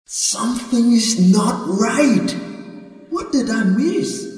Something is not right. What did I miss?